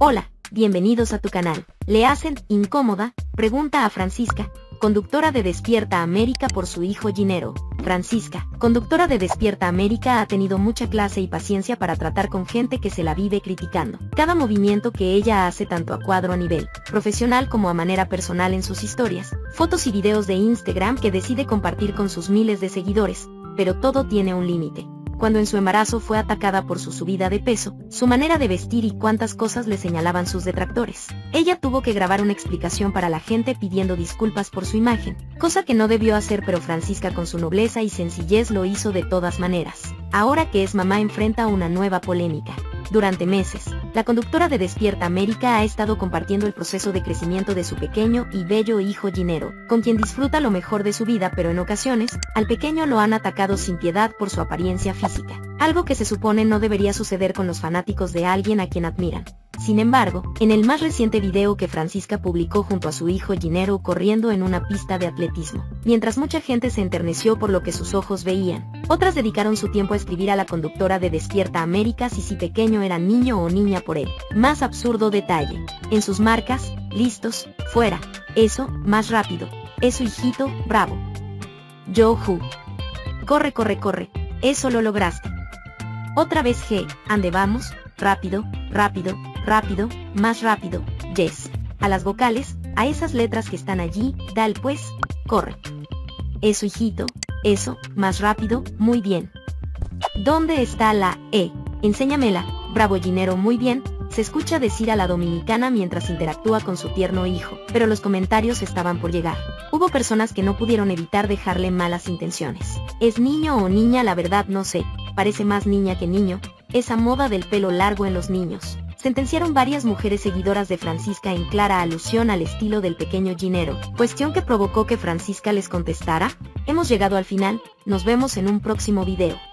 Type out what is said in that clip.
Hola, bienvenidos a tu canal. ¿Le hacen incómoda? Pregunta a Francisca, conductora de Despierta América por su hijo Ginero. Francisca, conductora de Despierta América, ha tenido mucha clase y paciencia para tratar con gente que se la vive criticando cada movimiento que ella hace, tanto a cuadro a nivel profesional como a manera personal, en sus historias, fotos y videos de Instagram que decide compartir con sus miles de seguidores, pero todo tiene un límite. Cuando en su embarazo fue atacada por su subida de peso, su manera de vestir y cuántas cosas le señalaban sus detractores, ella tuvo que grabar una explicación para la gente pidiendo disculpas por su imagen, cosa que no debió hacer, pero Francisca, con su nobleza y sencillez, lo hizo de todas maneras. Ahora que es mamá, enfrenta una nueva polémica. Durante meses, la conductora de Despierta América ha estado compartiendo el proceso de crecimiento de su pequeño y bello hijo Ginero, con quien disfruta lo mejor de su vida, pero en ocasiones, al pequeño lo han atacado sin piedad por su apariencia física, algo que se supone no debería suceder con los fanáticos de alguien a quien admiran. Sin embargo, en el más reciente video que Francisca publicó junto a su hijo Ginero corriendo en una pista de atletismo, mientras mucha gente se enterneció por lo que sus ojos veían, otras dedicaron su tiempo a escribir a la conductora de Despierta América si pequeño era niño o niña por el más absurdo detalle. En sus marcas: listos, fuera, eso, más rápido, eso hijito, bravo. Yo-hu. Corre, corre, corre, eso lo lograste. Otra vez G, ande vamos, rápido, rápido, rápido, más rápido, yes. A las vocales, a esas letras que están allí, dale pues, corre. Eso hijito, eso, más rápido, muy bien. ¿Dónde está la E? Enséñamela, bravo Ginero, muy bien, se escucha decir a la dominicana mientras interactúa con su tierno hijo, pero los comentarios estaban por llegar. Hubo personas que no pudieron evitar dejarle malas intenciones. ¿Es niño o niña? La verdad no sé, parece más niña que niño, esa moda del pelo largo en los niños. Sentenciaron varias mujeres seguidoras de Francisca en clara alusión al estilo del pequeño Ginero, cuestión que provocó que Francisca les contestara: hemos llegado al final, nos vemos en un próximo video.